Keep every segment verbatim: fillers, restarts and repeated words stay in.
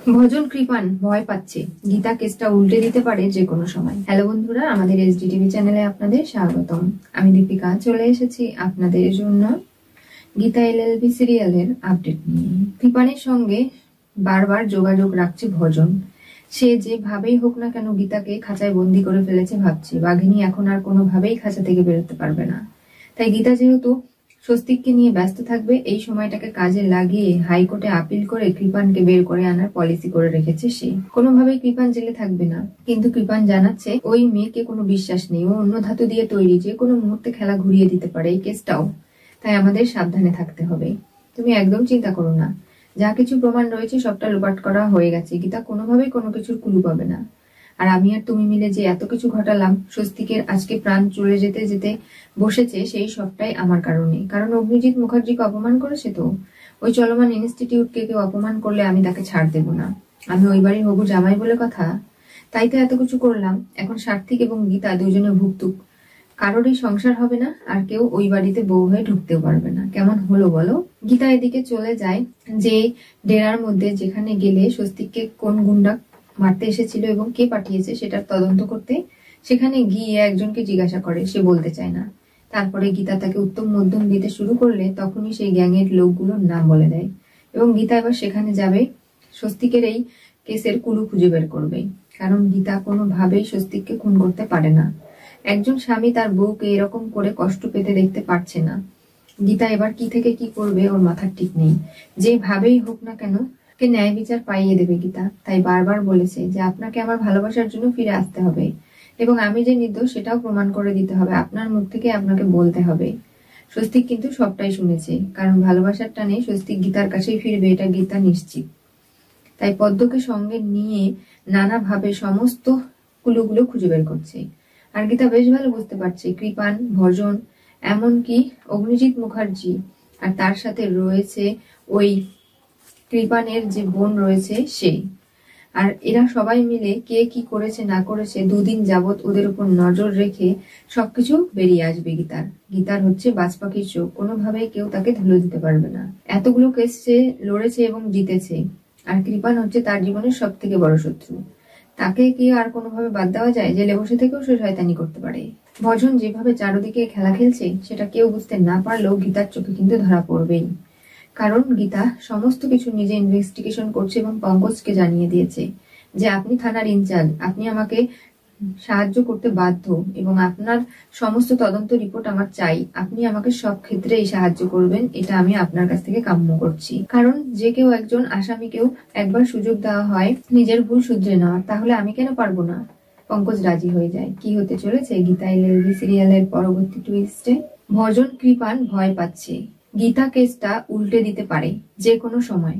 ভজন কৃপান ভয় পাচ্ছে, গীতা কেসটা উল্টে দিতে পারে যে কোনো সময়। হ্যালো বন্ধুরা, আমাদের এসডি টিভি চ্যানেলে আপনাদের স্বাগতম। আমি দীপিকা চলে এসেছি আপনাদের জন্য গীতা এলএলবি সিরিয়ালের আপডেট নিয়ে। কৃপানের সঙ্গে বারবার যোগাযোগ রাখছে ভজন। সে যেভাবেই হোক না কেন গীতাকে খাঁচায় বন্দি করে ফেলেছে ভাবছে বাঘিনী এখন আর কোনোভাবেই খাঁচা থেকে বেরোতে পারবে না। তাই গীতা যেহেতু স্বস্তিককে নিয়ে ব্যস্ত থাকবে, এই সময়টাকে কাজে লাগিয়ে হাইকোর্টে আপিল করে কৃপানকে বের করে আনার পলিসি করে রেখেছে সে। কোনোভাবেই কৃপান জেলে থাকবে না, কিন্তু কৃপান জানাচ্ছে ওই মেয়েকে কোনো বিশ্বাস নেই, ও অন্য ধাতু দিয়ে তৈরি, যে কোনো মুহূর্তে খেলা ঘুরিয়ে দিতে পারে এই কেসটাও। তাই আমাদের সাবধানে থাকতে হবে। তুমি একদম চিন্তা করো না, যা কিছু প্রমাণ রয়েছে সবটা লোপাট করা হয়ে গেছে। গীতা কোনোভাবেই কোনো কিছুর কুলু পাবে না। আর আমি আর তুমি মিলে যে এত কিছু ঘটালাম, স্বস্তিকের আজকে প্রাণ চলে যেতে যেতে বসেছে, সেই সবটাই আমার কারণে। কারণ অগ্নিজিৎ মুখার্জিকে অপমান করেছে তো। ওই চলমান ইনস্টিটিউটকে কেউ অপমান করলে আমি তাকে ছাড় দেব না। আমি ওই বাড়ির হবু জামাই বলে কথা। তাই তো এত কিছু করলাম। এখন সার্থিক এবং গীতা দুজনে ভুগতুক, কারোরই সংসার হবে না, আর কেউ ওই বাড়িতে বউ হয়ে ঢুকতেও পারবে না। কেমন হলো বলো? গীতা এদিকে চলে যায় যে ডেরার মধ্যে, যেখানে গেলে স্বস্তিককে কোন গুন্ডা মারতে এসেছিল এবং কে পাঠিয়েছে সেটার তদন্ত করতে। সেখানে গিয়ে একজনকে জিজ্ঞাসা করে, সে বলতে চায় না। তারপরে গীতা তাকে উত্তম মধ্যম দিতে শুরু করলে তখনই সেই গ্যাংয়ের লোকগুলোর নাম বলে দেয় এবং গীতা এবার সেখানে যাবে, স্বস্তিকের এই কেসের কুলু খুঁজে বের করবে। কারণ গীতা কোনোভাবেই স্বস্তিককে খুন করতে পারে না। একজন স্বামী তার বউকে এরকম করে কষ্ট পেতে দেখতে পারছে না। গীতা এবার কি থেকে কি করবে ওর মাথার ঠিক নেই। যেভাবেই হোক না কেন কে ন্যায় বিচার পাইয়ে দেবে গীতা। তাই বারবার বলেছে যে আপনাকে আমার ভালোবাসার জন্য ফিরে আসতে হবে এবং আমি যে নির্দোষ সেটাও প্রমাণ করে দিতে হবে, আপনার মুখ থেকে আপনাকে বলতে হবে। স্বস্তিক কিন্তু সবটাই শুনেছে, কারণ ভালোবাসার টানে স্বস্তিক গীতার কাছেই ফিরবে, এটা গীতা নিশ্চিত। তাই পদ্মকে সঙ্গে নিয়ে নানাভাবে সমস্ত কুলুগুলো খুঁজে বের করছে। আর গীতা বেশ ভালো বুঝতে পারছে কৃপান, ভজন, এমনকি অগ্নিজিৎ মুখার্জি, আর তার সাথে রয়েছে ওই কৃপানের যে বোন রয়েছে সে। আর এরা সবাই মিলে কে কি করেছে না করেছে দুদিন যাবত ওদের উপর নজর রেখে সবকিছু বেরিয়ে আসবে গীতার। গীতার হচ্ছে বাজপাখির চোখ, কোনোভাবেই কেউ তাকে ধুলো দিতে পারবে না। এতগুলো কেস সে লড়েছে এবং জিতেছে, আর কৃপান হচ্ছে তার জীবনের সব থেকে বড় শত্রু। তাকে কি আর কোনোভাবে বাদ দেওয়া যায়? জেলে বসে থেকেও সে শয়তানি করতে পারে। ভজন যেভাবে চারদিকে খেলা খেলছে সেটা কেউ বুঝতে না পারলেও গীতার চোখে কিন্তু ধরা পড়বেই। কারণ গীতা সমস্ত কিছু নিজে ইনভেস্টিগেশন করছে এবং পঙ্কজকে জানিয়ে দিয়েছে যে আপনি থানার ইনচার্জ, আপনি আমাকে সাহায্য করতে বাধ্য এবং আপনার সমস্ত তদন্ত রিপোর্ট আমার চাই। আপনি আমাকে সব ক্ষেত্রেই সাহায্য করবেন, এটা আমি আপনার কাছ থেকে কাম্য করছি। কারণ যে কেউ একজন আসামিকেও একবার সুযোগ দেওয়া হয় নিজের ভুল শুধরে নেওয়ার, তাহলে আমি কেন পারবো না? পঙ্কজ রাজি হয়ে যায়। কি হতে চলেছে গীতা এলএলবি সিরিয়ালের পরবর্তী টুইস্টে? ভজন কৃপান ভয় পাচ্ছে, গীতা কেসটা উল্টে দিতে পারে যে কোনো সময়।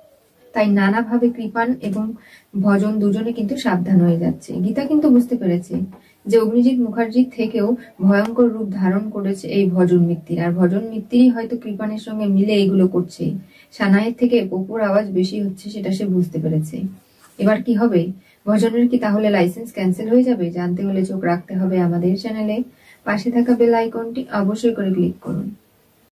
তাই নানাভাবে কৃপান এবং ভজন দুজনে কিন্তু সাবধান হয়ে যাচ্ছে। গীতা কিন্তু বুঝতে পেরেছে যে অগ্নিজিৎ মুখার্জির থেকেও ভয়ঙ্কর রূপ ধারণ করেছে এই ভজন মিত্তির, আর ভজন মিত্তিরই হয়তো কৃপানের সঙ্গে মিলে এগুলো করছে। সানাইয়ের থেকে পপুর আওয়াজ বেশি হচ্ছে সেটা সে বুঝতে পেরেছে। এবার কি হবে? ভজনের কি তাহলে লাইসেন্স ক্যান্সেল হয়ে যাবে? জানতে হলে চোখ রাখতে হবে আমাদের চ্যানেলে। পাশে থাকা বেল আইকনটি অবশ্যই করে ক্লিক করুন।